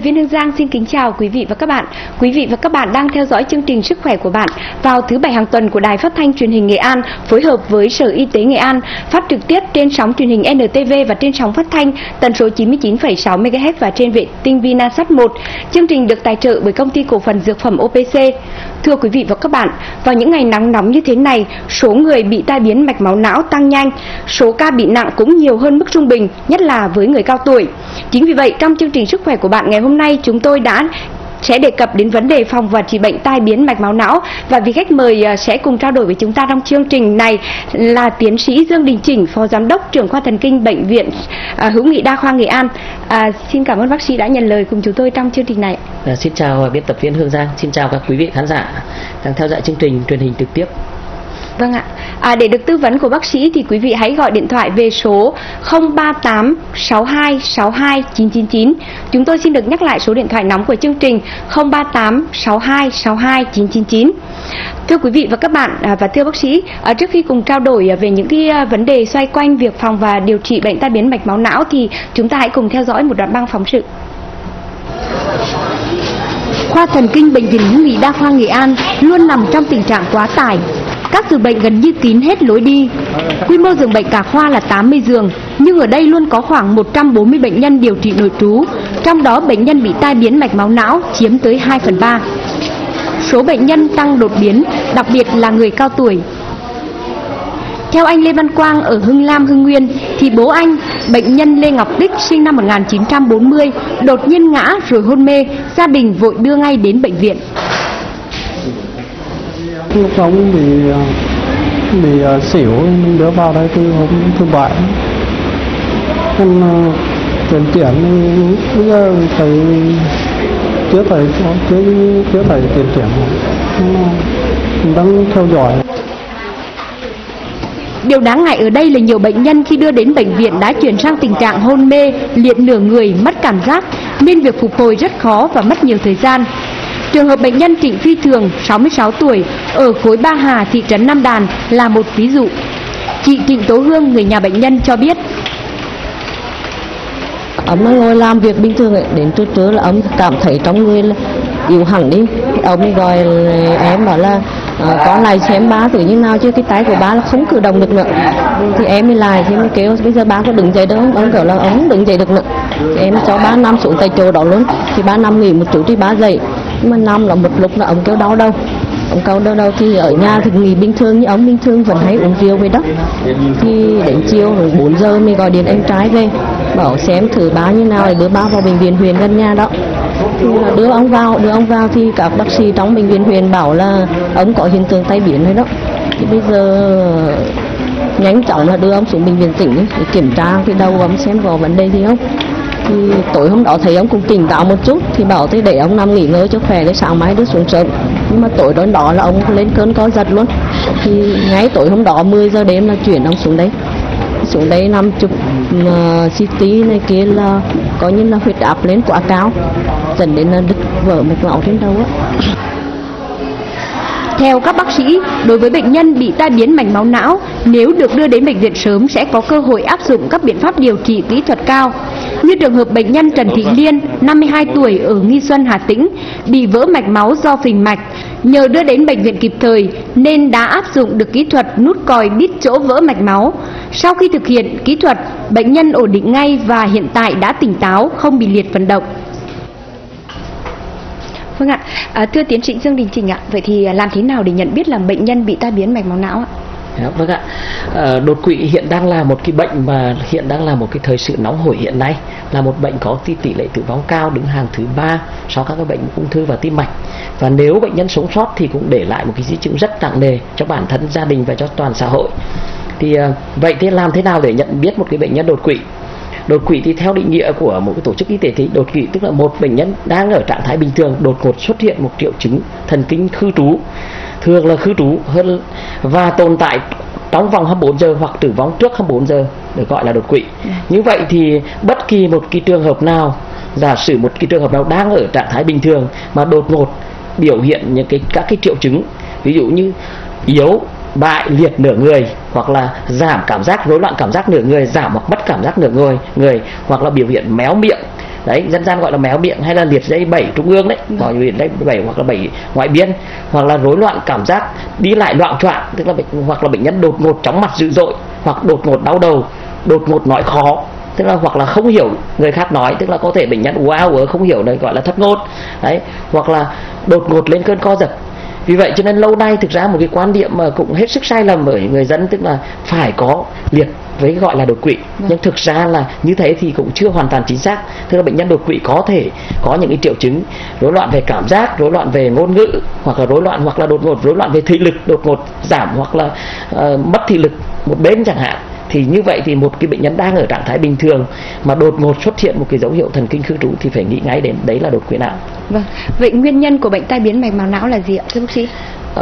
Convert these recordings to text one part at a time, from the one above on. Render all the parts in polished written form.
viên Hương Giang xin kính chào quý vị và các bạn. Quý vị và các bạn đang theo dõi chương trình Sức khỏe của bạn vào thứ Bảy hàng tuần của Đài Phát thanh Truyền hình Nghệ An phối hợp với Sở Y tế Nghệ An, phát trực tiếp trên sóng truyền hình NTV và trên sóng phát thanh tần số 99,6 MHz và trên vệ tinh Vinasat 1. Chương trình được tài trợ bởi Công ty Cổ phần Dược phẩm OPC. Thưa quý vị và các bạn, vào những ngày nắng nóng như thế này, số người bị tai biến mạch máu não tăng nhanh, số ca bị nặng cũng nhiều hơn mức trung bình, nhất là với người cao tuổi. Chính vì vậy, trong chương trình Sức khỏe của bạn ngày hôm nay, chúng tôi sẽ đề cập đến vấn đề phòng và trị bệnh tai biến mạch máu não, và vị khách mời sẽ cùng trao đổi với chúng ta trong chương trình này là tiến sĩ Dương Đình Chỉnh, Phó Giám đốc trưởng khoa thần kinh Bệnh viện Hữu nghị Đa khoa Nghệ An. Xin cảm ơn bác sĩ đã nhận lời cùng chúng tôi trong chương trình này. Xin chào biên tập viên Hương Giang, xin chào các quý vị khán giả đang theo dõi chương trình truyền hình trực tiếp. Vâng ạ. Để được tư vấn của bác sĩ thì quý vị hãy gọi điện thoại về số 038 62 62 999. Chúng tôi xin được nhắc lại số điện thoại nóng của chương trình 038 62 62 999. Thưa quý vị và các bạn và thưa bác sĩ, trước khi cùng trao đổi về những cái vấn đề xoay quanh việc phòng và điều trị bệnh tai biến mạch máu não thì chúng ta hãy cùng theo dõi một đoạn băng phóng sự. Khoa thần kinh Bệnh viện Hữu nghị Đa khoa Nghệ An luôn nằm trong tình trạng quá tải. Các giường bệnh gần như kín hết lối đi. Quy mô giường bệnh cả khoa là 80 giường, nhưng ở đây luôn có khoảng 140 bệnh nhân điều trị nội trú, trong đó bệnh nhân bị tai biến mạch máu não chiếm tới 2/3. Số bệnh nhân tăng đột biến, đặc biệt là người cao tuổi. Theo anh Lê Văn Quang ở Hưng Lam, Hưng Nguyên, thì bố anh, bệnh nhân Lê Ngọc Bích sinh năm 1940, đột nhiên ngã rồi hôn mê, gia đình vội đưa ngay đến bệnh viện. Lúc ông bị xỉu, mình đưa vào đây từ hôm thứ Bảy. Em chuyển bây giờ thấy chưa thấy tiến triển, mình đang theo dõi. Điều đáng ngại ở đây là nhiều bệnh nhân khi đưa đến bệnh viện đã chuyển sang tình trạng hôn mê, liệt nửa người, mất cảm giác, nên việc phục hồi rất khó và mất nhiều thời gian. Trường hợp bệnh nhân Trịnh Phi Thường, 66 tuổi, ở khối Ba Hà, thị trấn Nam Đàn là một ví dụ. Chị Trịnh Tố Hương, người nhà bệnh nhân cho biết. Ông mới ngồi làm việc bình thường ấy, đến trưa là ông cảm thấy trong người là yếu hẳn đi. Ông mới gọi em bảo là con này xem ba thử như nào chứ cái tay của ba là không cử động được nữa. Thì em mới lại thì mới kêu bây giờ ba có đứng dậy được không? Ông kêu là ông không đứng dậy được nữa. Thì em cho ba nằm xuống tại chỗ đó luôn. Thì ba nằm nghỉ một chút thì ba dậy. Nhưng mà nằm là một lúc là ông kêu đau đâu. Ông kêu đau đâu thì ở nhà thì nghỉ bình thường, như ông bình thường vẫn hay uống rượu về đó. Thì đến chiều rồi 4 giờ mới gọi điện em trai về, bảo xem thử ba như nào để đưa ba vào bệnh viện huyện gần nhà đó. Thì đưa ông vào thì các bác sĩ trong bệnh viện huyện bảo là ông có hiện tượng tai biến rồi đó. Thì bây giờ nhanh chóng là đưa ông xuống bệnh viện tỉnh để kiểm tra cái đầu ông xem có vấn đề gì không. Thì tối hôm đó thấy ông cũng tỉnh táo một chút thì bảo thế để ông nằm nghỉ ngơi cho khỏe để sáng mai đưa xuống sớm. Nhưng mà tối đó là ông lên cơn co giật luôn. Thì ngay tối hôm đó 10 giờ đêm là chuyển ông xuống đấy nằm chụp CT này kia là có như là huyết áp lên quá cao dẫn đến là đứt vỡ mạch máu trên đầu á. Theo các bác sĩ, đối với bệnh nhân bị tai biến mạch máu não, nếu được đưa đến bệnh viện sớm sẽ có cơ hội áp dụng các biện pháp điều trị kỹ thuật cao. Như trường hợp bệnh nhân Trần Thị Liên, 52 tuổi ở Nghi Xuân, Hà Tĩnh, bị vỡ mạch máu do phình mạch. Nhờ đưa đến bệnh viện kịp thời nên đã áp dụng được kỹ thuật nút còi đít chỗ vỡ mạch máu. Sau khi thực hiện kỹ thuật, bệnh nhân ổn định ngay và hiện tại đã tỉnh táo, không bị liệt vận động. Vâng ạ, thưa tiến sĩ Dương Đình Chỉnh ạ, vậy thì làm thế nào để nhận biết là bệnh nhân bị tai biến mạch máu não ạ? Vâng ạ, đột quỵ hiện đang là một cái bệnh mà hiện đang là một cái thời sự nóng hổi hiện nay, là một bệnh có tỷ lệ tử vong cao, đứng hàng thứ 3 sau các cái bệnh ung thư và tim mạch. Và nếu bệnh nhân sống sót thì cũng để lại một cái di chứng rất nặng nề cho bản thân, gia đình và cho toàn xã hội. Thì vậy thì làm thế nào để nhận biết một cái bệnh nhân đột quỵ? Đột quỵ thì theo định nghĩa của một cái tổ chức y tế thì đột quỵ tức là một bệnh nhân đang ở trạng thái bình thường đột ngột xuất hiện một triệu chứng thần kinh khư trú, thường là khư trú hơn và tồn tại trong vòng 24 giờ hoặc tử vong trước 24 giờ được gọi là đột quỵ. Như vậy thì bất kỳ một cái trường hợp nào, giả sử một cái trường hợp nào đang ở trạng thái bình thường mà đột ngột biểu hiện những các cái triệu chứng, ví dụ như yếu, bại, liệt nửa người, hoặc là giảm cảm giác, rối loạn cảm giác nửa người, giảm hoặc mất cảm giác nửa người, hoặc là biểu hiện méo miệng, đấy, dân gian gọi là méo miệng hay là liệt dây 7 trung ương đấy, liệt dây 7 hoặc là 7 ngoại biên, hoặc là rối loạn cảm giác đi lại loạng choạng, tức là hoặc là bệnh nhân đột ngột chóng mặt dữ dội, hoặc đột ngột đau đầu, đột ngột nói khó, tức là hoặc là không hiểu người khác nói, tức là có thể bệnh nhân wow không hiểu này gọi là thất ngôn đấy, hoặc là đột ngột lên cơn co giật. Vì vậy cho nên lâu nay thực ra một cái quan điểm mà cũng hết sức sai lầm ở người dân, tức là phải có liệt với gọi là đột quỵ, nhưng thực ra là như thế thì cũng chưa hoàn toàn chính xác. Tức là bệnh nhân đột quỵ có thể có những cái triệu chứng rối loạn về cảm giác, rối loạn về ngôn ngữ, hoặc là rối loạn hoặc là đột ngột rối loạn về thị lực, đột ngột giảm hoặc là mất thị lực một bên chẳng hạn. Thì như vậy thì một cái bệnh nhân đang ở trạng thái bình thường mà đột ngột xuất hiện một cái dấu hiệu thần kinh khư trú thì phải nghĩ ngay đến đấy là đột quỵ não. Vâng. Vậy nguyên nhân của bệnh tai biến mạch máu não là gì ạ thưa bác sĩ?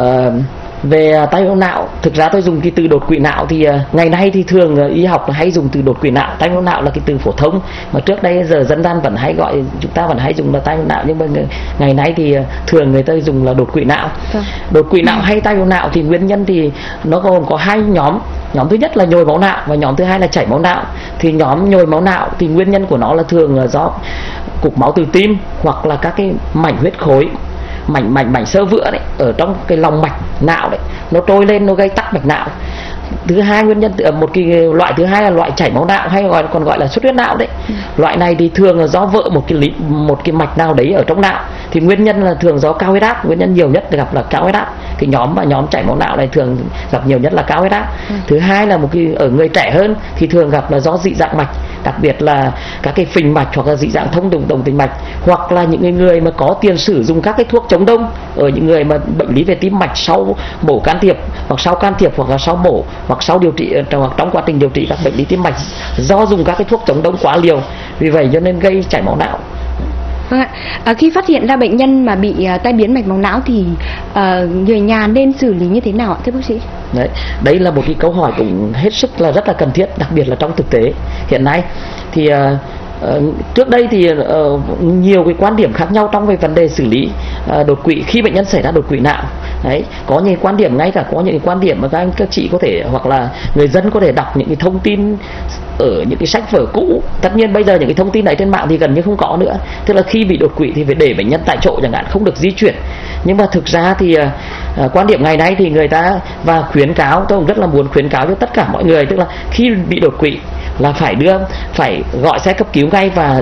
Về tai máu não, thực ra tôi dùng cái từ đột quỵ não thì ngày nay thì thường y học hay dùng từ đột quỵ não. Tai máu não là cái từ phổ thông mà trước đây giờ dân gian vẫn hay gọi, chúng ta vẫn hay dùng là tai máu não, nhưng mà ngày nay thì thường người ta dùng là đột quỵ não. Đột quỵ não hay tai máu não thì nguyên nhân thì nó gồm có hai nhóm. Nhóm thứ nhất là nhồi máu não và nhóm thứ hai là chảy máu não. Thì nhóm nhồi máu não thì nguyên nhân của nó là thường là do cục máu từ tim hoặc là các cái mảnh huyết khối, mảnh xơ vữa đấy ở trong cái lòng mạch não đấy, nó trôi lên nó gây tắc mạch não. Thứ hai nguyên nhân một cái loại thứ hai là loại chảy máu não hay còn gọi là xuất huyết não đấy. Loại này thì thường là do vỡ một cái mạch nào đấy ở trong não. Thì nguyên nhân là thường do cao huyết áp, nguyên nhân nhiều nhất gặp là cao huyết áp. Cái nhóm chảy máu não này thường gặp nhiều nhất là cao huyết áp. Thứ hai là một cái ở người trẻ hơn thì thường gặp là do dị dạng mạch, đặc biệt là các cái phình mạch hoặc là dị dạng thông đồng tĩnh mạch, hoặc là những người mà có tiền sử dùng các cái thuốc chống đông, ở những người mà bệnh lý về tim mạch sau mổ can thiệp hoặc sau can thiệp hoặc là sau mổ hoặc sau điều trị hoặc trong quá trình điều trị các bệnh lý tim mạch do dùng các cái thuốc chống đông quá liều, vì vậy cho nên gây chảy máu não. Vâng ạ. Khi phát hiện ra bệnh nhân mà bị tai biến mạch máu não thì người nhà nên xử lý như thế nào ạ thưa bác sĩ? Đấy là một cái câu hỏi cũng hết sức là rất là cần thiết, đặc biệt là trong thực tế hiện nay. Thì trước đây thì nhiều cái quan điểm khác nhau trong về vấn đề xử lý đột quỵ khi bệnh nhân xảy ra đột quỵ não. Đấy, có những quan điểm, ngay cả có những quan điểm mà các chị có thể hoặc là người dân có thể đọc những cái thông tin ở những cái sách vở cũ. Tất nhiên bây giờ những cái thông tin này trên mạng thì gần như không có nữa. Tức là khi bị đột quỵ thì phải để bệnh nhân tại chỗ chẳng hạn, không được di chuyển. Nhưng mà thực ra thì quan điểm ngày nay thì người ta và khuyến cáo, tôi cũng rất là muốn khuyến cáo cho tất cả mọi người, tức là khi bị đột quỵ là phải gọi xe cấp cứu ngay và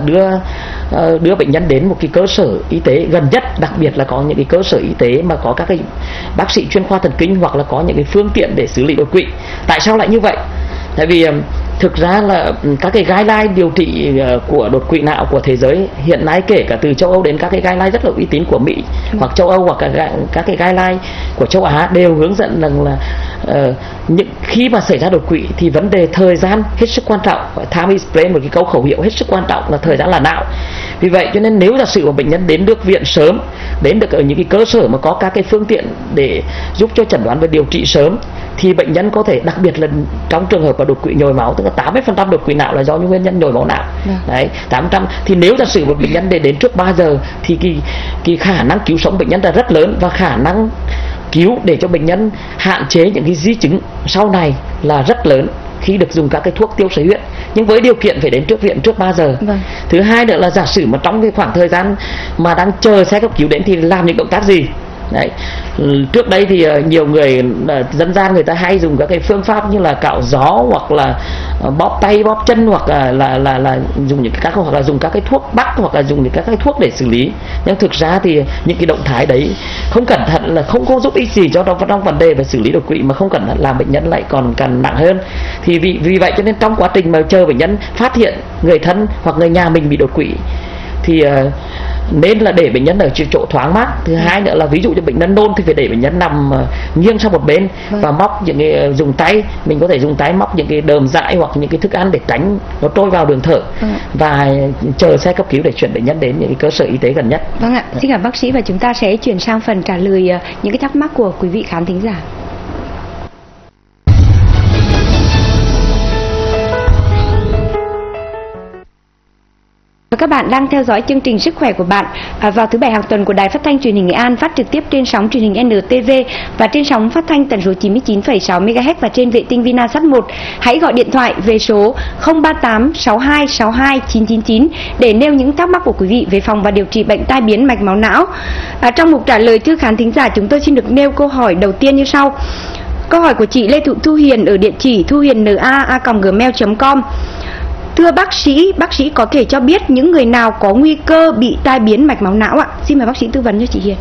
đưa bệnh nhân đến một cái cơ sở y tế gần nhất, đặc biệt là có những cái cơ sở y tế mà có các cái bác sĩ chuyên khoa thần kinh hoặc là có những cái phương tiện để xử lý đột quỵ. Tại sao lại như vậy? Tại vì thực ra là các cái guideline điều trị của đột quỵ não của thế giới hiện nay, kể cả từ châu Âu đến các cái guideline rất là uy tín của Mỹ hoặc châu Âu hoặc các cái guideline của châu Á đều hướng dẫn rằng là khi mà xảy ra đột quỵ thì vấn đề thời gian hết sức quan trọng. Time is brain, một cái câu khẩu hiệu hết sức quan trọng là thời gian là não. Vì vậy cho nên nếu giả sử mà bệnh nhân đến được viện sớm, đến được ở những cái cơ sở mà có các cái phương tiện để giúp cho chẩn đoán và điều trị sớm, thì bệnh nhân có thể, đặc biệt là trong trường hợp mà đột quỵ nhồi máu, tức là 80% đột quỵ não là do những nguyên nhân nhồi máu não. Đấy, 800. Thì nếu giả sử một bệnh nhân đến trước 3 giờ thì cái khả năng cứu sống bệnh nhân là rất lớn, và khả năng cứu để cho bệnh nhân hạn chế những cái di chứng sau này là rất lớn khi được dùng các cái thuốc tiêu sấy huyết, nhưng với điều kiện phải đến trước viện trước 3 giờ. Thứ hai nữa là giả sử mà trong cái khoảng thời gian mà đang chờ xe cấp cứu đến thì làm những động tác gì. Đấy. Trước đây thì nhiều người dân gian người ta hay dùng các cái phương pháp như là cạo gió hoặc là bóp tay bóp chân, hoặc là dùng những các, hoặc là dùng các cái thuốc bắc, hoặc là dùng những các cái thuốc để xử lý. Nhưng thực ra thì những cái động thái đấy không cẩn thận là không có giúp ích gì cho trong vấn đề về xử lý đột quỵ, mà không cẩn thận làm bệnh nhân lại còn càng nặng hơn. Thì vì vậy cho nên trong quá trình mà chờ bệnh nhân phát hiện người thân hoặc người nhà mình bị đột quỵ thì nên là để bệnh nhân ở chỗ thoáng mát. Thứ hai nữa là ví dụ như bệnh nhân nôn thì phải để bệnh nhân nằm nghiêng sang một bên và móc những cái, dùng tay, mình có thể dùng tay móc những cái đờm dãi hoặc những cái thức ăn để tránh nó trôi vào đường thở, và chờ xe cấp cứu để chuyển bệnh nhân đến những cái cơ sở y tế gần nhất. Vâng ạ, xin cảm bác sĩ, và chúng ta sẽ chuyển sang phần trả lời những cái thắc mắc của quý vị khán thính giả. Và các bạn đang theo dõi chương trình Sức khỏe của bạn vào thứ Bảy hàng tuần của Đài Phát thanh Truyền hình Nghệ An, phát trực tiếp trên sóng truyền hình NTV và trên sóng phát thanh tần số 99,6 MHz và trên vệ tinh Vinasat 1. Hãy gọi điện thoại về số 038 62 62 999 để nêu những thắc mắc của quý vị về phòng và điều trị bệnh tai biến mạch máu não. Trong mục trả lời thư khán thính giả, chúng tôi xin được nêu câu hỏi đầu tiên như sau. Câu hỏi của chị Lê Thị Thu Hiền ở địa chỉ thuhienna@gmail.com. Thưa bác sĩ có thể cho biết những người nào có nguy cơ bị tai biến mạch máu não ạ? Xin mời bác sĩ tư vấn cho chị Hiền.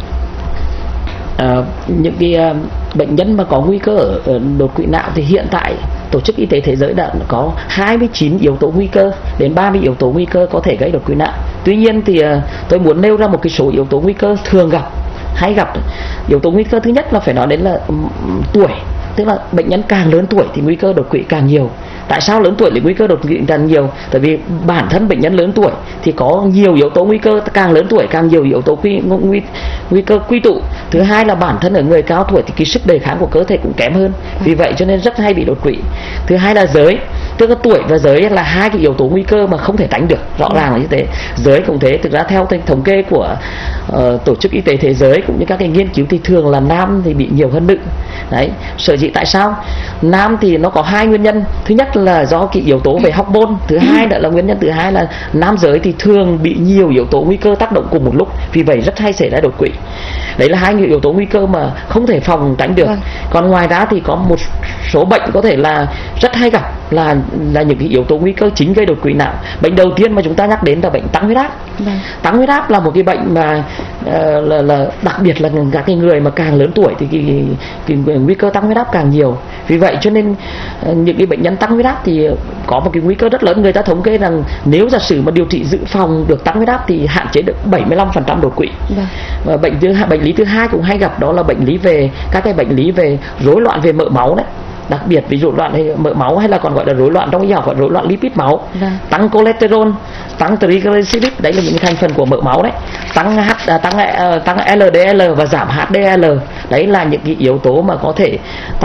Những cái bệnh nhân mà có nguy cơ ở đột quỵ não thì hiện tại Tổ chức Y tế Thế giới đã có 29 yếu tố nguy cơ đến 30 yếu tố nguy cơ có thể gây đột quỵ não. Tuy nhiên thì tôi muốn nêu ra một cái số yếu tố nguy cơ thường gặp, hay gặp. Yếu tố nguy cơ thứ nhất là phải nói đến là tuổi, tức là bệnh nhân càng lớn tuổi thì nguy cơ đột quỵ càng nhiều. Tại sao lớn tuổi thì nguy cơ đột quỵ càng nhiều? Tại vì bản thân bệnh nhân lớn tuổi thì có nhiều yếu tố nguy cơ, càng lớn tuổi càng nhiều yếu tố nguy cơ quy tụ. Thứ hai là bản thân ở người cao tuổi thì cái sức đề kháng của cơ thể cũng kém hơn, vì vậy cho nên rất hay bị đột quỵ. Thứ hai là giới, tức là tuổi và giới là hai cái yếu tố nguy cơ mà không thể tránh được, rõ ràng là như thế. Giới cũng thế, thực ra theo thống kê của Tổ chức Y tế Thế giới cũng như các cái nghiên cứu thì thường là nam thì bị nhiều hơn nữ. Đấy, sở dĩ tại sao? Nam thì nó có hai nguyên nhân. Thứ nhất là do cái yếu tố về hormone, thứ hai là nguyên nhân thứ hai là nam giới thì thường bị nhiều yếu tố nguy cơ tác động cùng một lúc, vì vậy rất hay xảy ra đột quỵ. Đấy là hai yếu tố nguy cơ mà không thể phòng tránh được. Còn ngoài ra thì có một số bệnh có thể là rất hay gặp là những cái yếu tố nguy cơ chính gây đột quỵ não. Bệnh đầu tiên mà chúng ta nhắc đến là bệnh tăng huyết áp. Tăng huyết áp là một cái bệnh mà là đặc biệt là các cái người mà càng lớn tuổi thì cái nguy cơ tăng huyết áp càng nhiều. Vì vậy cho nên những cái bệnh nhân tăng huyết áp thì có một cái nguy cơ rất lớn. Người ta thống kê rằng nếu giả sử mà điều trị dự phòng được tăng huyết áp thì hạn chế được 75% đột quỵ. Và bệnh lý thứ hai cũng hay gặp đó là bệnh lý về các cái bệnh lý về rối loạn về mỡ máu đấy. Đặc biệt ví dụ rối mỡ máu hay là còn gọi là rối loạn trong y học gọi rối loạn lipid máu, tăng cholesterol, tăng triglycerides, đấy là những thành phần của mỡ máu đấy, tăng LDL và giảm HDL, đấy là những cái yếu tố mà có thể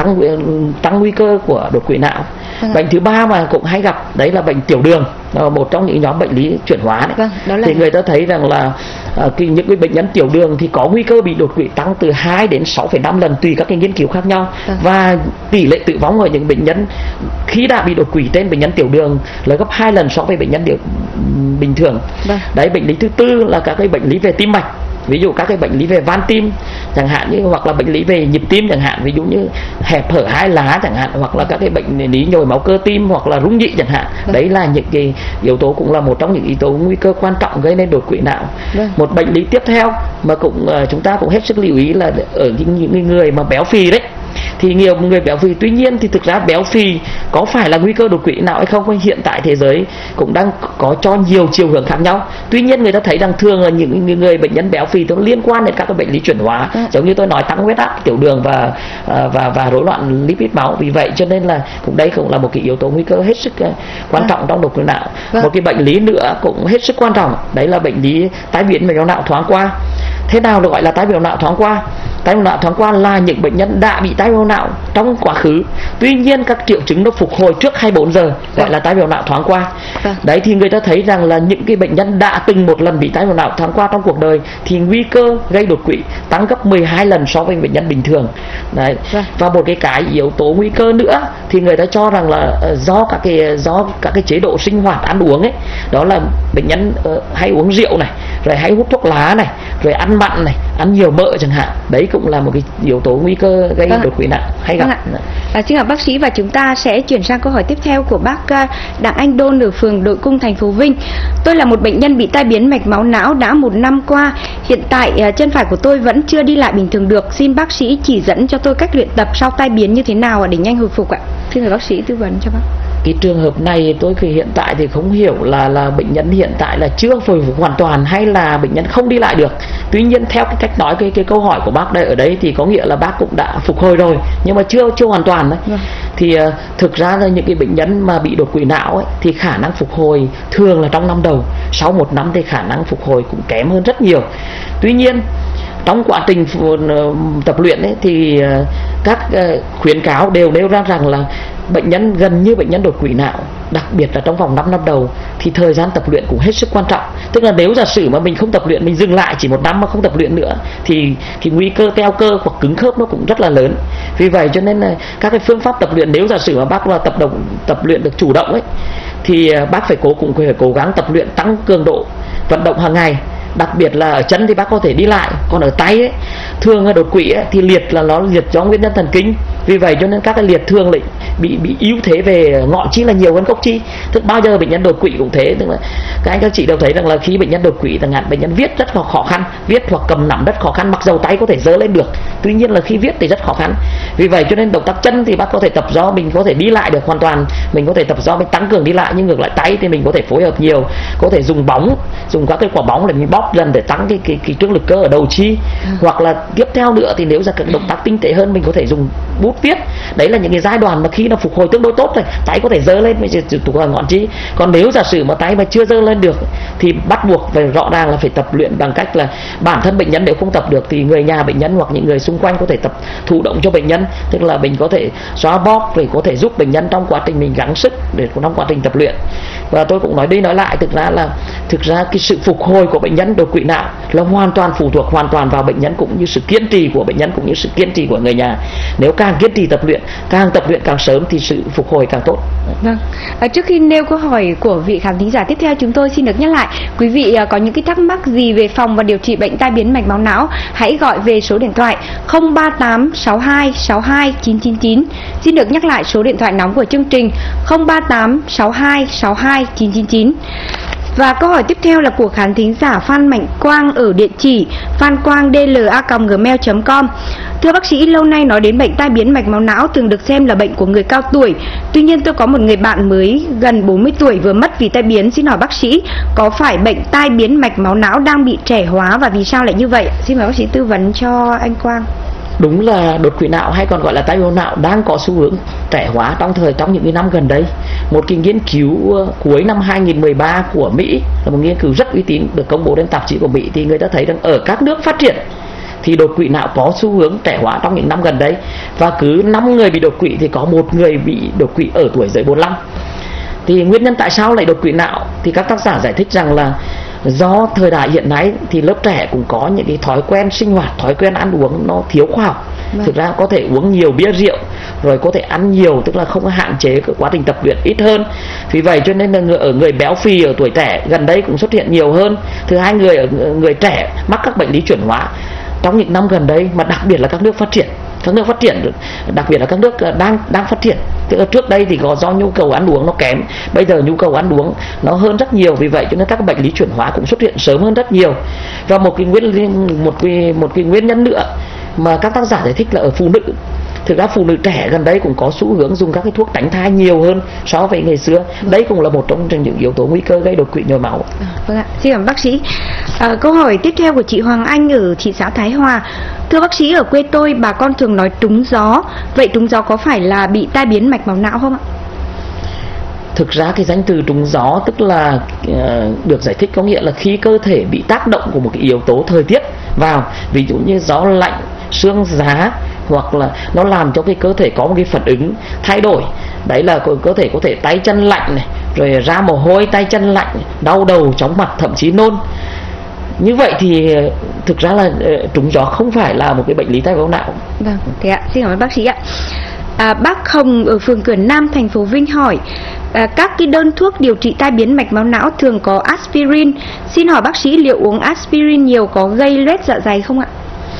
tăng nguy cơ của đột quỵ não. Bệnh thứ ba mà cũng hay gặp đấy là bệnh tiểu đường, một trong những nhóm bệnh lý chuyển hóa đấy. Thì người ta thấy rằng là những cái bệnh nhân tiểu đường thì có nguy cơ bị đột quỵ tăng từ 2 đến 6,5 lần tùy các cái nghiên cứu khác nhau. Và tỷ lệ tử vong ở những bệnh nhân khi đã bị đột quỵ trên bệnh nhân tiểu đường là gấp 2 lần so với bệnh nhân bình thường. Đấy, bệnh lý thứ tư là các cái bệnh lý về tim mạch. Ví dụ các cái bệnh lý về van tim chẳng hạn, như hoặc là bệnh lý về nhịp tim chẳng hạn, ví dụ như hẹp hở hai lá chẳng hạn, hoặc là các cái bệnh lý nhồi máu cơ tim hoặc là rung nhĩ chẳng hạn. Đấy là những cái yếu tố, cũng là một trong những yếu tố nguy cơ quan trọng gây nên đột quỵ não. Một bệnh lý tiếp theo mà chúng ta cũng hết sức lưu ý là ở những người mà béo phì đấy. Thì nhiều người béo phì, tuy nhiên thì thực ra béo phì có phải là nguy cơ đột quỵ não hay không? Hiện tại thế giới cũng đang có cho nhiều chiều hướng khác nhau. Tuy nhiên người ta thấy rằng thường là những người bệnh nhân béo phì nó liên quan đến các cái bệnh lý chuyển hóa, giống như tôi nói, tăng huyết áp, tiểu đường và rối loạn lipid máu. Vì vậy cho nên là đây cũng là một cái yếu tố nguy cơ hết sức quan trọng trong đột quỵ não. Một cái bệnh lý nữa cũng hết sức quan trọng, đấy là bệnh lý tai biến mạch máu não thoáng qua. Thế nào được gọi là tai biến não thoáng qua? Tai biến não thoáng qua là những bệnh nhân đã bị tai biến não trong quá khứ, tuy nhiên các triệu chứng nó phục hồi trước 24 giờ, gọi là tai biến não thoáng qua. Đấy, thì người ta thấy rằng là những cái bệnh nhân đã từng một lần bị tai biến não thoáng qua trong cuộc đời thì nguy cơ gây đột quỵ tăng gấp 12 lần so với bệnh nhân bình thường. Đấy. Và một cái yếu tố nguy cơ nữa thì người ta cho rằng là do các cái chế độ sinh hoạt ăn uống ấy, đó là bệnh nhân hay uống rượu này, rồi hay hút thuốc lá này, rồi ăn mặn này, ăn nhiều mỡ chẳng hạn. Đấy cũng là một cái yếu tố nguy cơ gây đột quỵ não hay gặp. Xin hỏi bác sĩ, và chúng ta sẽ chuyển sang câu hỏi tiếp theo của bác Đặng Anh Đôn ở phường Đội Cung, thành phố Vinh. Tôi là một bệnh nhân bị tai biến mạch máu não đã 1 năm qua. Hiện tại chân phải của tôi vẫn chưa đi lại bình thường được. Xin bác sĩ chỉ dẫn cho tôi cách luyện tập sau tai biến như thế nào để nhanh hồi phục ạ? Xin mời bác sĩ tư vấn cho bác. Cái trường hợp này tôi hiện tại thì không hiểu là bệnh nhân hiện tại là chưa hồi phục hoàn toàn hay là bệnh nhân không đi lại được. Tuy nhiên theo cái cách nói cái câu hỏi của bác đây ở đấy thì có nghĩa là bác cũng đã phục hồi rồi, nhưng mà chưa hoàn toàn đấy. Thì thực ra là những cái bệnh nhân mà bị đột quỵ não ấy, thì khả năng phục hồi thường là trong năm đầu, sau 1 năm thì khả năng phục hồi cũng kém hơn rất nhiều. Tuy nhiên trong quá trình tập luyện ấy, thì các khuyến cáo đều nêu ra rằng là bệnh nhân gần như bệnh nhân đột quỵ não, đặc biệt là trong vòng 5 năm đầu thì thời gian tập luyện cũng hết sức quan trọng. Tức là nếu giả sử mà mình không tập luyện, mình dừng lại chỉ 1 năm mà không tập luyện nữa thì nguy cơ teo cơ hoặc cứng khớp nó cũng rất là lớn. Vì vậy cho nên là các cái phương pháp tập luyện, nếu giả sử mà bác là tập luyện được chủ động ấy thì bác phải cố gắng tập luyện tăng cường độ vận động hàng ngày. Đặc biệt là ở chân thì bác có thể đi lại, còn ở tay ấy, thường đột quỵ ấy, thì liệt là nó liệt do nguyên nhân thần kinh. Vì vậy cho nên các cái liệt thường lại bị yếu thế về ngọn chi là nhiều hơn gốc chi. Tức bao giờ bệnh nhân đột quỵ cũng thế, tức là các anh các chị đều thấy rằng là khi bệnh nhân đột quỵ, bệnh nhân viết rất là khó khăn, viết hoặc cầm nắm rất khó khăn, mặc dầu tay có thể giơ lên được, tuy nhiên là khi viết thì rất khó khăn. Vì vậy cho nên động tác chân thì bác có thể tập do mình có thể đi lại được hoàn toàn, mình có thể tập do mình tăng cường đi lại, nhưng ngược lại tay thì mình có thể phối hợp nhiều, có thể dùng bóng, dùng các cái quả bóng để mình bóp lần để tăng cái trương lực cơ ở đầu chi. Hoặc là tiếp theo nữa thì nếu là các động tác tinh tế hơn, mình có thể dùng bút viết. Đấy là những cái giai đoạn mà khi nó phục hồi tương đối tốt rồi, tay có thể giơ lên mới tụ là ngọn chi. Còn nếu giả sử mà tay mà chưa giơ lên được thì bắt buộc phải rõ ràng là phải tập luyện bằng cách là bản thân bệnh nhân nếu không tập được thì người nhà bệnh nhân hoặc những người xung quanh có thể tập thụ động cho bệnh nhân, tức là mình có thể xoa bóp rồi có thể giúp bệnh nhân trong quá trình mình gắng sức để trong quá trình tập luyện. Và tôi cũng nói đi nói lại, thực ra cái sự phục hồi của bệnh nhân đột quỵ não là hoàn toàn phụ thuộc hoàn toàn vào bệnh nhân cũng như sự kiên trì của bệnh nhân cũng như sự kiên trì của người nhà. Nếu càng kiên trì tập luyện, càng tập luyện càng sớm thì sự phục hồi càng tốt. Vâng. Trước khi nêu câu hỏi của vị khán thính giả tiếp theo, chúng tôi xin được nhắc lại, quý vị có những cái thắc mắc gì về phòng và điều trị bệnh tai biến mạch máu não, hãy gọi về số điện thoại 038 62 62 999. Xin được nhắc lại số điện thoại nóng của chương trình 038 62 62 999. Và câu hỏi tiếp theo là của khán thính giả Phan Mạnh Quang ở địa chỉ phanquangdla@gmail.com. Thưa bác sĩ, lâu nay nói đến bệnh tai biến mạch máu não thường được xem là bệnh của người cao tuổi. Tuy nhiên tôi có một người bạn mới gần 40 tuổi vừa mất vì tai biến. Xin hỏi bác sĩ, có phải bệnh tai biến mạch máu não đang bị trẻ hóa và vì sao lại như vậy? Xin mời bác sĩ tư vấn cho anh Quang. Đúng là đột quỵ não hay còn gọi là tai biến não đang có xu hướng trẻ hóa trong những năm gần đây. Một cái nghiên cứu cuối năm 2013 của Mỹ là một nghiên cứu rất uy tín được công bố trên tạp chí của Mỹ, thì người ta thấy rằng ở các nước phát triển thì đột quỵ não có xu hướng trẻ hóa trong những năm gần đây, và cứ 5 người bị đột quỵ thì có 1 người bị đột quỵ ở tuổi dưới 45. Thì nguyên nhân tại sao lại đột quỵ não thì các tác giả giải thích rằng là do thời đại hiện nay thì lớp trẻ cũng có những cái thói quen sinh hoạt, thói quen ăn uống nó thiếu khoa học. Thực ra có thể uống nhiều bia rượu, rồi có thể ăn nhiều, tức là không có hạn chế cái quá trình tập luyện ít hơn. Vì vậy cho nên là người béo phì ở tuổi trẻ gần đây cũng xuất hiện nhiều hơn. Thứ hai, người trẻ mắc các bệnh lý chuyển hóa trong những năm gần đây, mà đặc biệt là các nước phát triển, đặc biệt là các nước đang phát triển. Tức là trước đây thì do nhu cầu ăn uống nó kém, bây giờ nhu cầu ăn uống nó hơn rất nhiều, vì vậy cho nên các bệnh lý chuyển hóa cũng xuất hiện sớm hơn rất nhiều. Và một cái nguyên nhân nữa mà các tác giả giải thích là ở phụ nữ. Thực ra phụ nữ trẻ gần đây cũng có xu hướng dùng các cái thuốc tránh thai nhiều hơn so với ngày xưa. Đấy cũng là một trong những yếu tố nguy cơ gây đột quỵ nhồi máu. Vâng ạ, xin cảm ơn bác sĩ. Câu hỏi tiếp theo của chị Hoàng Anh ở thị xã Thái Hòa. Thưa bác sĩ, ở quê tôi bà con thường nói trúng gió. Vậy trúng gió có phải là bị tai biến mạch máu não không ạ? Thực ra cái danh từ trúng gió tức là được giải thích có nghĩa là khi cơ thể bị tác động của một cái yếu tố thời tiết vào, ví dụ như gió lạnh, sương giá, hoặc là nó làm cho cái cơ thể có một cái phản ứng thay đổi. Đấy là cơ thể có thể tay chân lạnh này, rồi ra mồ hôi, tay chân lạnh, đau đầu, chóng mặt, thậm chí nôn. Như vậy thì thực ra là trúng gió không phải là một cái bệnh lý tai biến não. Vâng, thế ạ, xin cảm ơn bác sĩ ạ. Bác Hồng ở phường Cửa Nam, thành phố Vinh hỏi, các cái đơn thuốc điều trị tai biến mạch máu não thường có aspirin. Xin hỏi bác sĩ liệu uống aspirin nhiều có gây loét dạ dày không ạ?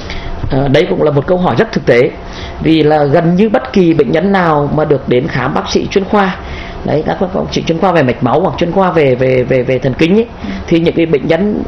Đây cũng là một câu hỏi rất thực tế, vì là gần như bất kỳ bệnh nhân nào mà được đến khám bác sĩ chuyên khoa, đấy, các bác sĩ chuyên khoa về mạch máu hoặc chuyên khoa về thần kinh ấy, thì những cái bệnh nhân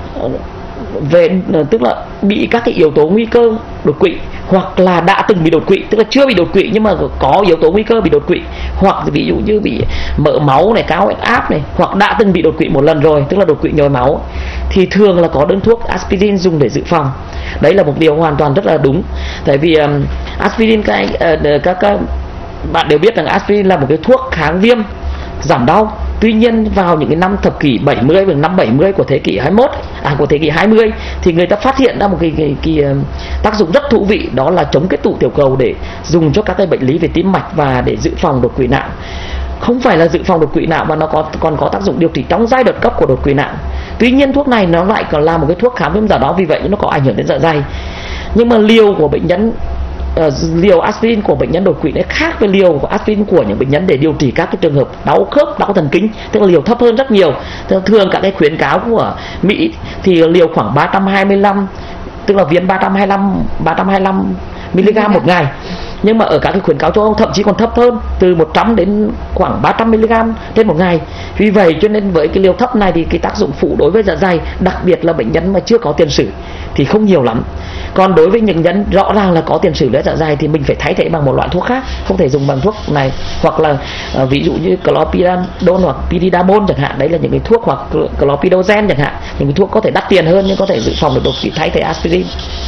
tức là bị các cái yếu tố nguy cơ đột quỵ, hoặc là đã từng bị đột quỵ, tức là chưa bị đột quỵ nhưng mà có yếu tố nguy cơ bị đột quỵ, hoặc ví dụ như bị mỡ máu này, cao huyết áp này, hoặc đã từng bị đột quỵ một lần rồi, tức là đột quỵ nhồi máu, thì thường là có đơn thuốc aspirin dùng để dự phòng. Đấy là một điều hoàn toàn rất là đúng, tại vì aspirin các bạn đều biết rằng aspirin là một cái thuốc kháng viêm, giảm đau. Tuy nhiên vào những cái năm thập kỷ 70 và năm 70 của thế kỷ 21, của thế kỷ 20 thì người ta phát hiện ra một cái tác dụng rất thú vị, đó là chống kết tụ tiểu cầu để dùng cho các cái bệnh lý về tim mạch và để dự phòng đột quỵ não. Không phải là dự phòng đột quỵ não mà nó còn có tác dụng điều trị trong giai đoạn cấp của đột quỵ não. Tuy nhiên thuốc này nó lại còn là một cái thuốc kháng viêm dạ đó, vì vậy nó có ảnh hưởng đến dạ dày. Nhưng mà liều của bệnh nhân liều aspirin của bệnh nhân đột quỵ nó khác với liều của aspirin của những bệnh nhân để điều trị các cái trường hợp đau khớp, đau thần kinh, tức là liều thấp hơn rất nhiều. Thường các cái khuyến cáo của Mỹ thì liều khoảng 325, tức là viên 325 mg một ngày. Nhưng mà ở các cái khuyến cáo châu Âu thậm chí còn thấp hơn, từ 100 đến khoảng 300 mg trên một ngày. Vì vậy cho nên với cái liều thấp này thì cái tác dụng phụ đối với dạ dày, đặc biệt là bệnh nhân mà chưa có tiền sử thì không nhiều lắm. Còn đối với những nhân rõ ràng là có tiền sử với dạ dày thì mình phải thay thế bằng một loại thuốc khác, không thể dùng bằng thuốc này, hoặc là ví dụ như clopidogrel hoặc piridamol chẳng hạn, đấy là những cái thuốc, hoặc clopidogrel chẳng hạn, những cái thuốc có thể đắt tiền hơn nhưng có thể dự phòng được đột quỵ thay thế aspirin.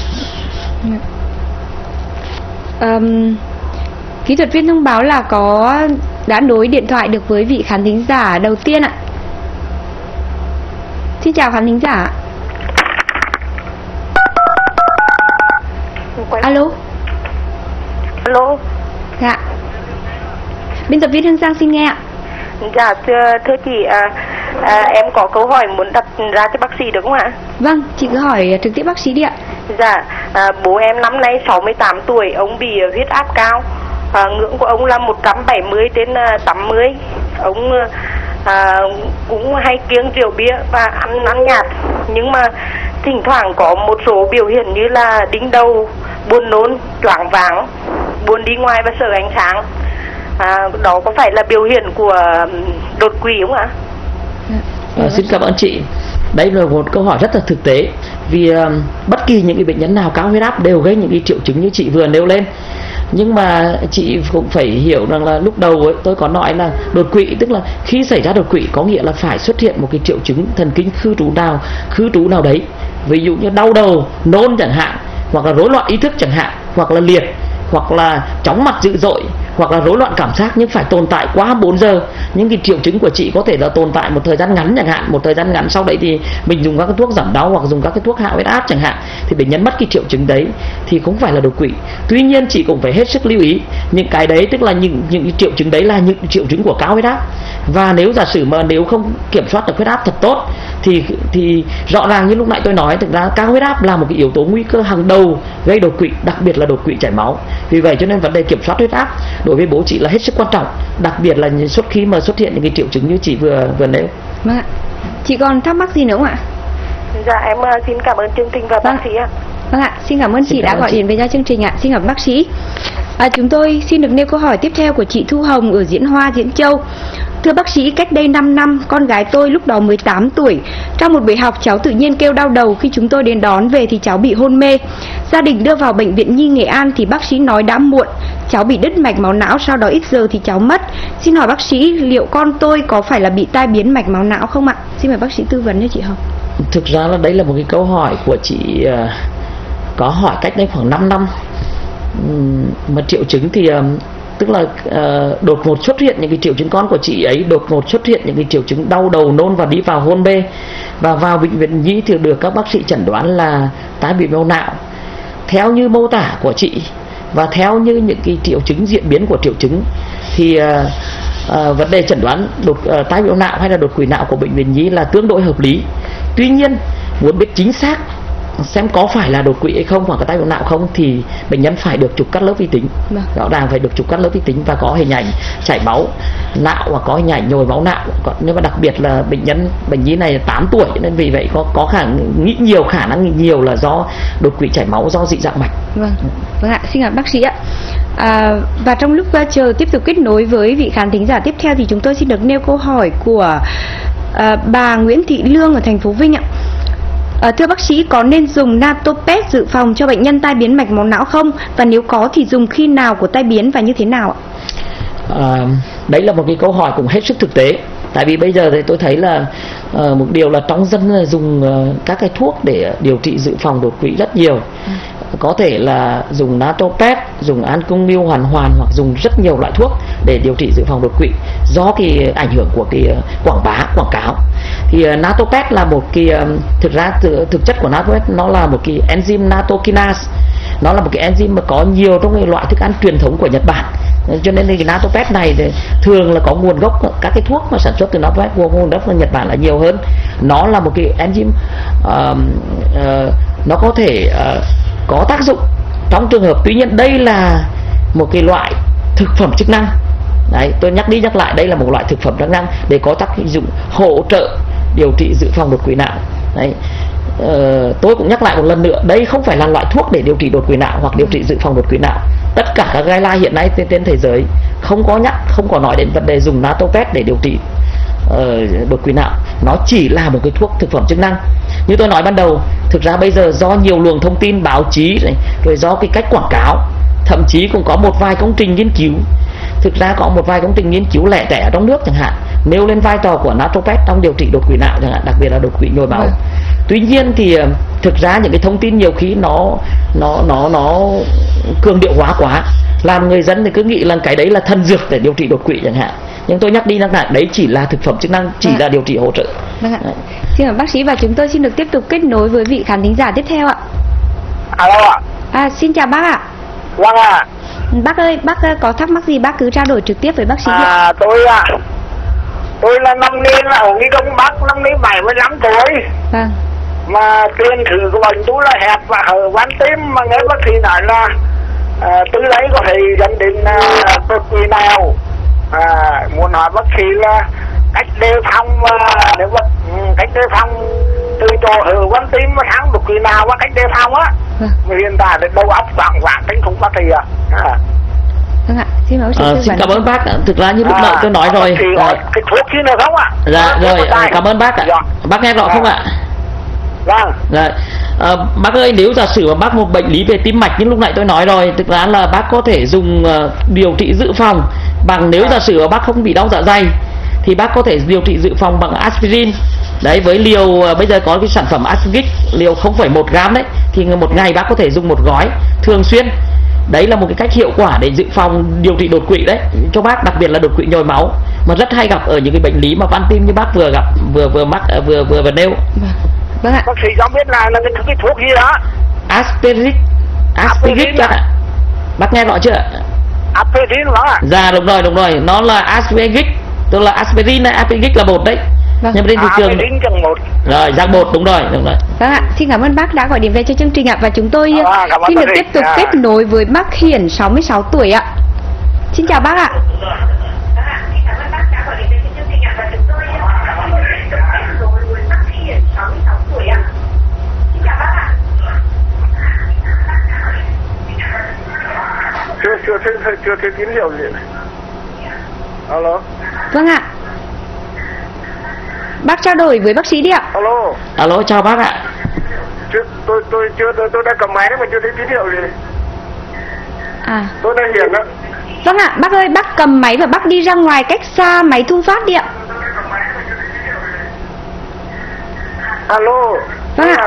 Kỹ thuật viên thông báo là đã nối điện thoại được với vị khán thính giả đầu tiên ạ. Xin chào khán thính giả. Alo. Alo. Dạ. Biên tập viên Hương Giang xin nghe ạ. Dạ thưa chị, em có câu hỏi muốn đặt ra cho bác sĩ được không ạ? Vâng, chị cứ hỏi trực tiếp bác sĩ đi ạ. Dạ, bố em năm nay 68 tuổi, ông bị huyết áp cao, ngưỡng của ông là 170/80. Ông cũng hay kiêng rượu bia và ăn nhạt, nhưng mà thỉnh thoảng có một số biểu hiện như là đỉnh đầu, buồn nôn, choáng váng, buồn đi ngoài và sợ ánh sáng. Đó có phải là biểu hiện của đột quỵ không ạ? Xin cảm ơn chị. Đây là một câu hỏi rất là thực tế, vì bất kỳ những cái bệnh nhân nào cao huyết áp đều gây những cái triệu chứng như chị vừa nêu lên. Nhưng mà chị cũng phải hiểu rằng là lúc đầu ấy, tôi có nói là đột quỵ tức là khi xảy ra đột quỵ có nghĩa là phải xuất hiện một cái triệu chứng thần kinh khứ trú nào đấy, ví dụ như đau đầu, nôn chẳng hạn, hoặc là rối loạn ý thức chẳng hạn, hoặc là liệt, hoặc là chóng mặt dữ dội, hoặc là rối loạn cảm giác, nhưng phải tồn tại quá 4 giờ. Những cái triệu chứng của chị có thể là tồn tại một thời gian ngắn chẳng hạn, một thời gian ngắn sau đấy thì mình dùng các cái thuốc giảm đau hoặc dùng các cái thuốc hạ huyết áp chẳng hạn, thì bệnh nhân mất cái triệu chứng đấy thì cũng phải là đột quỵ. Tuy nhiên chị cũng phải hết sức lưu ý những cái đấy, tức là những cái triệu chứng đấy là những triệu chứng của cao huyết áp, và nếu giả sử mà nếu không kiểm soát được huyết áp thật tốt thì rõ ràng như lúc nãy tôi nói, thực ra cao huyết áp là một cái yếu tố nguy cơ hàng đầu gây đột quỵ, đặc biệt là đột quỵ chảy máu. Vì vậy cho nên vấn đề kiểm soát huyết áp đối với bố chị là hết sức quan trọng, đặc biệt là khi mà xuất hiện những cái triệu chứng như chị vừa nêu. Vâng ạ. Chị còn thắc mắc gì nữa không ạ? Dạ em xin cảm ơn chương trình và bác sĩ ạ. Vâng ạ, xin cảm ơn chị đã gọi điện về cho chương trình ạ. Xin cảm ơn bác sĩ. Chúng tôi xin được nêu câu hỏi tiếp theo của chị Thu Hồng ở Diễn Hoa, Diễn Châu. Thưa bác sĩ, cách đây 5 năm, con gái tôi lúc đó 18 tuổi. Trong một buổi học, cháu tự nhiên kêu đau đầu. Khi chúng tôi đến đón về thì cháu bị hôn mê. Gia đình đưa vào bệnh viện Nhi Nghệ An thì bác sĩ nói đã muộn. Cháu bị đứt mạch máu não, sau đó ít giờ thì cháu mất. Xin hỏi bác sĩ, liệu con tôi có phải là bị tai biến mạch máu não không ạ? Xin mời bác sĩ tư vấn cho chị Hồng. Thực ra là đấy là một cái câu hỏi của chị có hỏi cách đây khoảng 5 năm. Mà triệu chứng thì tức là đột ngột xuất hiện những cái triệu chứng, con của chị ấy đột ngột xuất hiện những cái triệu chứng đau đầu, nôn và đi vào hôn mê, và vào bệnh viện Nhi thì được các bác sĩ chẩn đoán là tai biến máu não. Theo như mô tả của chị và theo như những cái triệu chứng, diễn biến của triệu chứng thì vấn đề chẩn đoán tai biến não hay là đột quỵ não của bệnh viện Nhi là tương đối hợp lý. Tuy nhiên muốn biết chính xác xem có phải là đột quỵ hay không hoặc là tai biến não không thì bệnh nhân phải được chụp cắt lớp vi tính. Rõ ràng phải được chụp cắt lớp vi tính và có hình ảnh chảy máu não và có hình ảnh nhồi máu não. Nhưng mà đặc biệt là bệnh nhi này 8 tuổi nên vì vậy có khả năng nghĩ nhiều là do đột quỵ chảy máu do dị dạng mạch. Vâng ạ, xin cảm ơn bác sĩ ạ. Và trong lúc chờ tiếp tục kết nối với vị khán thính giả tiếp theo thì chúng tôi xin được nêu câu hỏi của bà Nguyễn Thị Lương ở thành phố Vinh ạ. Thưa bác sĩ, có nên dùng Natopet dự phòng cho bệnh nhân tai biến mạch máu não không? Và nếu có thì dùng khi nào của tai biến và như thế nào ạ? Đấy là một cái câu hỏi cũng hết sức thực tế. Tại vì bây giờ thì tôi thấy là một điều là trong dân là dùng các cái thuốc để điều trị dự phòng đột quỵ rất nhiều. Có thể là dùng natopet, dùng ancomil hoàn hoàn hoặc dùng rất nhiều loại thuốc để điều trị dự phòng đột quỵ do cái ảnh hưởng của cái quảng cáo. Thì natopet là một cái thực chất của natopet nó là một cái enzyme natokinase. Nó là một cái enzyme mà có nhiều trong cái loại thức ăn truyền thống của Nhật Bản. Cho nên cái natopet này thì thường là có nguồn gốc, các cái thuốc mà sản xuất từ natopet nguồn gốc ở Nhật Bản là nhiều hơn. Nó là một cái enzyme nó có thể có tác dụng trong trường hợp, tuy nhiên đây là một cái loại thực phẩm chức năng. Đấy, tôi nhắc đi nhắc lại, đây là một loại thực phẩm chức năng để có tác dụng hỗ trợ điều trị dự phòng đột quỵ não. Đấy. Tôi cũng nhắc lại một lần nữa, đây không phải là loại thuốc để điều trị đột quỵ não hoặc điều trị dự phòng đột quỵ não. Tất cả các guideline hiện nay trên thế giới không có nói đến vấn đề dùng natopet để điều trị đột quỵ não. Nó chỉ là một cái thuốc thực phẩm chức năng. Như tôi nói ban đầu, thực ra bây giờ do nhiều luồng thông tin báo chí này, rồi do cái cách quảng cáo, thậm chí cũng có một vài công trình nghiên cứu. Thực ra có một vài công trình nghiên cứu lẻ tẻ ở trong nước chẳng hạn nêu lên vai trò của natopet trong điều trị đột quỵ não chẳng hạn, đặc biệt là đột quỵ nhồi máu. Tuy nhiên thì thực ra những cái thông tin nhiều khi nó cường điệu hóa quá, làm người dân thì cứ nghĩ là cái đấy là thần dược để điều trị đột quỵ chẳng hạn. Nhưng tôi nhắc đi nhắc lại, đấy chỉ là thực phẩm chức năng, chỉ là điều trị hỗ trợ. Vâng ạ. Xin mời bác sĩ và chúng tôi xin được tiếp tục kết nối với vị khán thính giả tiếp theo ạ. Alo ạ. Xin chào bác ạ. Vâng ạ. Bác ơi, bác có thắc mắc gì bác cứ trao đổi trực tiếp với bác sĩ ạ. Tôi là năm nay là ở nghi đông Bắc, năm nay 75 tuổi. Vâng. Mà tiền sử của bệnh tôi là hẹp và hở van tim, mà nghe bác sĩ nói là từ đấy có thể dẫn đến đột quỵ não. Muốn hỏi bác sĩ là cách đề phòng, nếu mà cách đề phòng từ chỗ hở van tim mà sang đột quỵ não và cách đề phòng á. Mà hiện tại đầu óc vàng tính không bác sĩ ạ. Vâng ạ, xin mời bác sĩ. Xin cảm ơn bác. Thực ra như lúc nãy tôi nói rồi. Cái thuốc gì nữa không ạ? Dạ rồi, cảm ơn bác ạ. Bác nghe rõ không ạ? Vâng. Dạ. Bác ơi, nếu giả sử mà bác một bệnh lý về tim mạch như lúc nãy tôi nói rồi, thực ra là bác có thể dùng điều trị dự phòng bằng, nếu giả sử mà bác không bị đau dạ dày thì bác có thể điều trị dự phòng bằng aspirin. Đấy, với liều bây giờ có cái sản phẩm aspirin liều 0,1 gram đấy, thì một ngày bác có thể dùng một gói thường xuyên. Đấy là một cái cách hiệu quả để dự phòng điều trị đột quỵ đấy cho bác, đặc biệt là đột quỵ nhồi máu mà rất hay gặp ở những cái bệnh lý mà van tim như bác vừa gặp vừa nêu. Vâng ạ. Bác sĩ cho biết là cái thuốc gì đó? Aspirin bác ạ. Bác nghe rõ chưa? Aspirin đó ạ. Dạ đúng rồi, nó là aspirin, tức là aspirin này, aspirin là bột đấy. Vâng. Nhưng mà trên thị trường aspirin chẳng bột. Rồi, dạng bột, đúng rồi. Vâng ạ, xin cảm ơn bác đã gọi điện về cho chương trình ạ, và chúng tôi xin được tiếp tục kết nối với bác Hiển 66 tuổi ạ. Xin chào bác ạ. Chưa thấy tín hiệu gì. Alo. Vâng ạ. Bác trao đổi với bác sĩ đi ạ. Alo, chào bác ạ. Tôi đang cầm máy đấy mà chưa thấy tín hiệu gì. Tôi đang Hiển đó. Vâng ạ, bác ơi, bác cầm máy và bác đi ra ngoài cách xa máy thu phát đi ạ. Alo. Vâng ạ.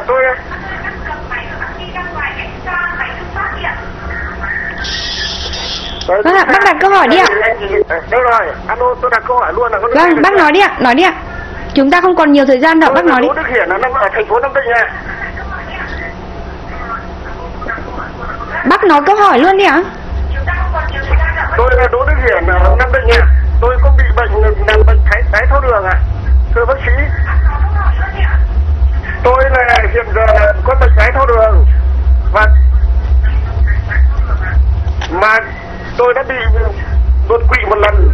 Vâng ạ, bác đặt câu hỏi đi ạ. Đâu rồi, alo, tôi đặt câu hỏi luôn là. Vâng, bác nói đi ạ. Chúng ta không còn nhiều thời gian đâu, bác nói đi. Đỗ Đức Hiển là ở thành phố Nam Định nha. Bác nói câu hỏi luôn đi ạ. Tôi là Đỗ Đức Hiển ở Nam Định nha. Tôi có bị bệnh đái tháo đường ạ. Thưa bác sĩ, tôi là hiện giờ là có bệnh đái tháo đường mà tôi đã bị đột quỵ một lần.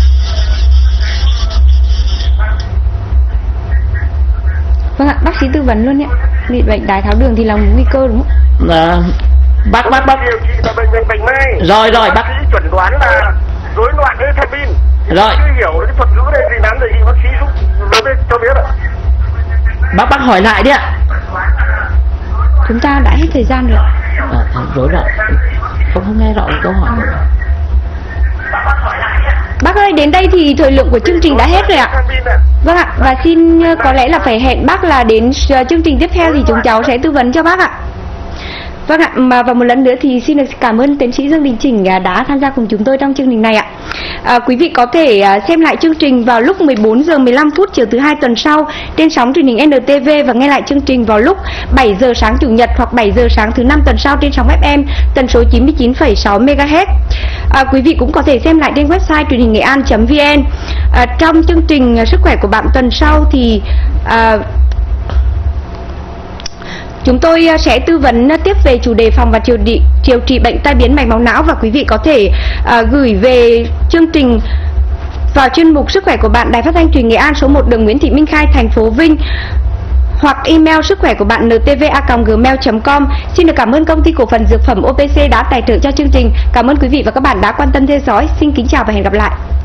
Vâng ạ, bác sĩ tư vấn luôn ạ. Bị bệnh đái tháo đường thì là một nguy cơ đúng không? Bác điều trị là bệnh mê. Rồi bác sĩ chuẩn đoán là rối loạn ethamin. Rồi. Chưa hiểu cái thuật ngữ này gì lắm rồi, bác sĩ giúp cho biết ạ. Bác hỏi lại đi ạ. Chúng ta đã hết thời gian rồi. Rối loạn. Không nghe rõ câu hỏi. Bác ơi, đến đây thì thời lượng của chương trình đã hết rồi ạ. Vâng ạ, và xin có lẽ là phải hẹn bác là đến chương trình tiếp theo thì chúng cháu sẽ tư vấn cho bác ạ. Vâng ạ, và một lần nữa thì xin được cảm ơn tiến sĩ Dương Đình Chỉnh đã tham gia cùng chúng tôi trong chương trình này ạ. Quý vị có thể xem lại chương trình vào lúc 14 giờ 15 phút chiều thứ hai tuần sau trên sóng truyền hình NTV và nghe lại chương trình vào lúc 7 giờ sáng chủ nhật hoặc 7 giờ sáng thứ năm tuần sau trên sóng FM tần số 99,6 MHz. Quý vị cũng có thể xem lại trên website truyền hình nghệ an.vn. Trong chương trình sức khỏe của bạn tuần sau thì chúng tôi sẽ tư vấn tiếp về chủ đề phòng và điều trị bệnh tai biến mạch máu não, và quý vị có thể gửi về chương trình vào chuyên mục sức khỏe của bạn, Đài Phát thanh Truyền hình Nghệ An, số 1 đường Nguyễn Thị Minh Khai, thành phố Vinh, hoặc email sức khỏe của bạn ntva@gmail.com. Xin được cảm ơn công ty cổ phần dược phẩm OPC đã tài trợ cho chương trình. Cảm ơn quý vị và các bạn đã quan tâm theo dõi. Xin kính chào và hẹn gặp lại.